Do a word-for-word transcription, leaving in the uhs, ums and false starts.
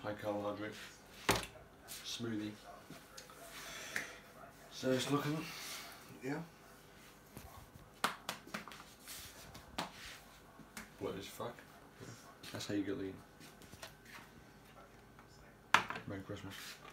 high carbohydrate smoothie. So it's looking, yeah. What is fuck? Yeah. That's how you get lean. Merry Christmas.